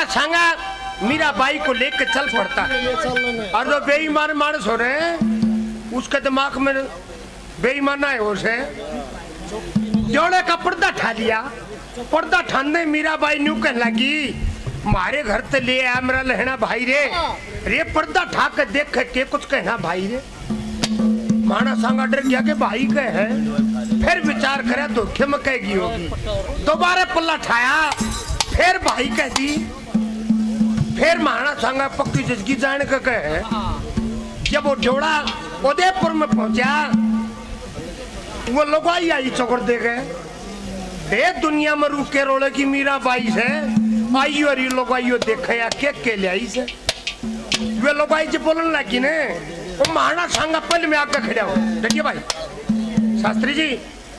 माना सांगा मीरा बाई को लेकर चल पड़ता। और जो बेईमान मानस हो रहे हैं उसके दिमाग में बेईमाना है उसे जोड़े का पर्दा ठा लिया। पर्दा ठाने मीरा बाई न्यू कहने लगी मारे घर ते ले आ मेरा लहना भाई रे। रे पर्दा ठा के देख के कुछ कहना भाई रे। माना सांगा डर गया कि भाई कह है। फिर विचार करे धोखे में कहेगी होगी। दोबारा पल्ला ठाया फिर भाई कह दी। फिर माना सांगा पक्की जिसकी जान का कहे। जब वो जोड़ा उदयपुर में पहुंचा वो लोग आई चौकड़ दे गए। दुनिया में रुके रोले की मीरा बाई से आइयो और ये लोग आइयो देखे या के ले आई से वे लोग आई जब बोलने लगी ने वो महाना सांगा पल में आकर खड़ा हो। देखिए भाई शास्त्री जी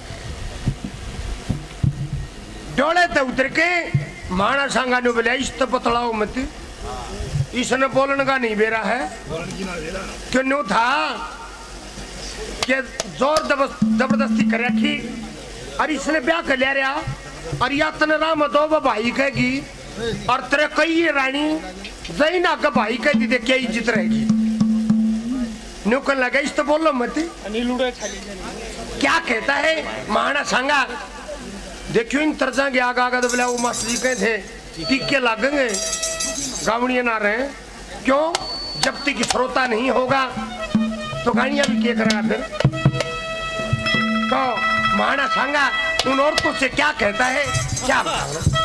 डोले तो उतर के महाना सांगा ने बोले इस तो बतलाओ मत। इसने बोलने का नहीं बेरा है क्यों न्यू था कि जोर जबरदस्ती कर रखी और इसने ब्याह कर लिया रहा और या तने राम दो भाई कहेगी और तेरे कई रानी जैना का भाई कह दी क्या इज्जत रहेगी। न्यूकन लगा इस तो बोलो मत क्या कहता है महाना सांगा। देखियो इन तरजा के आगा आगा तो बोला वो मास्टर जी कहे थे टीके लागेंगे गावड़िया ना रहे क्यों जब तक श्रोता नहीं होगा तो गाड़ियां भी क्या करेगा फिर। तो महाना सांगा उन औरतों से क्या कहता है क्या बताओ।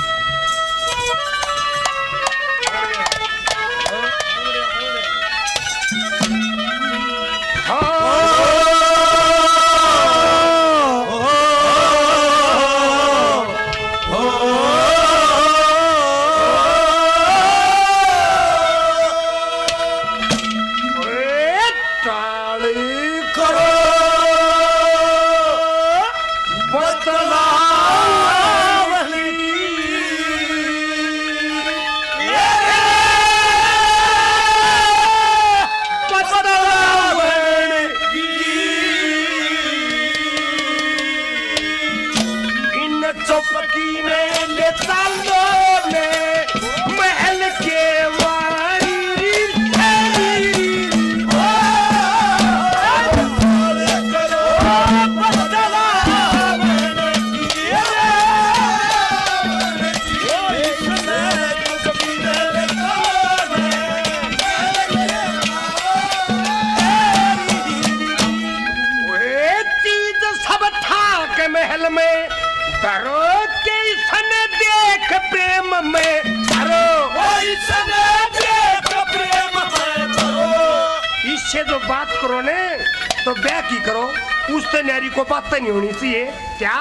जो बात करो ने तो ब्याह की करो उससे न्यारी को बात नहीं होनी चाहिए क्या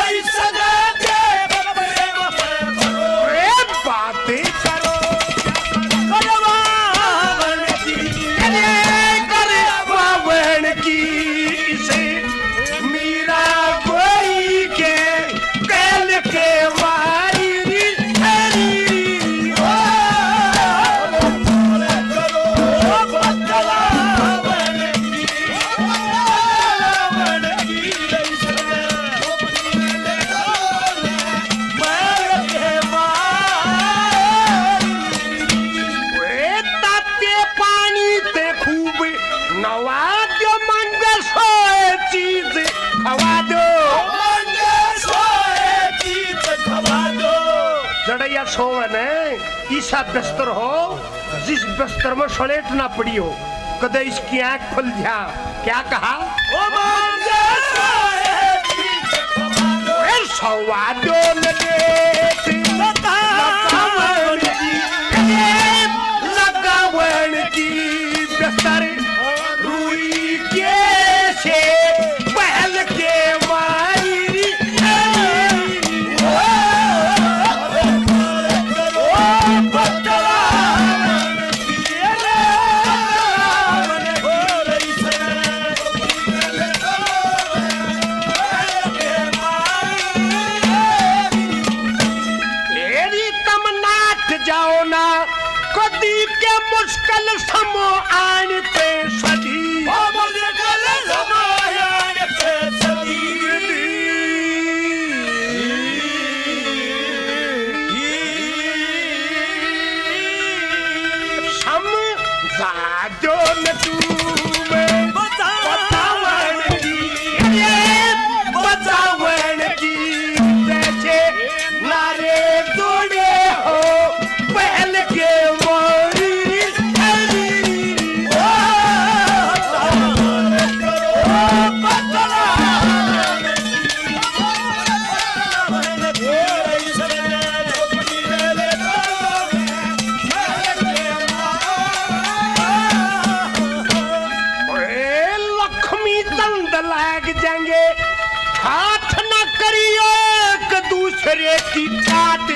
बातें करो की इसे मीरा कोई के कैल के सोवन है ईसा बिस्तर हो जिस बिस्तर में सलेट ना पड़ी हो कदे इसकी आंख खुल जा क्या कहा लगावन की बिस्तर रुई के से पहल के मुश्किल समो आन पे सदी दूसरे की काट,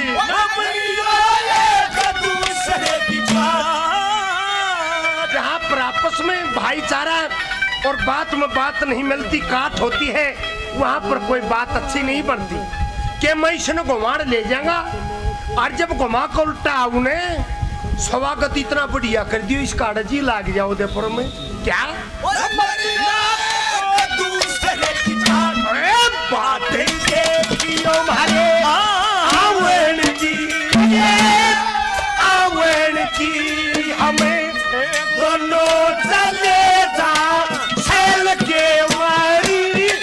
जहाँ पर आपस में भाईचारा और बात में बात नहीं मिलती, काट होती है, वहाँ पर कोई बात अच्छी नहीं बनती। कि मैं इसने घुमाड़ ले जाऊंगा और जब घुमा को उल्टा आऊने स्वागत इतना बढ़िया कर दियो, इसका अड़जी लाग जाओ उदयपुर में क्या बातें देखियो मारे आवन जी हमें दोनों चले जा छेल के मारी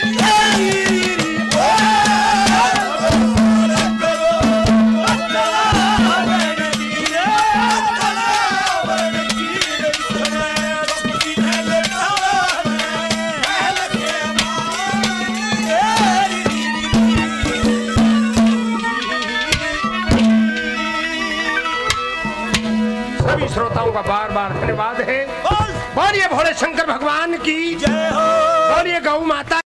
श्रोताओं का बार बार धन्यवाद है। बोलिए भोले शंकर भगवान की जय हो, बोलिए गौ माता।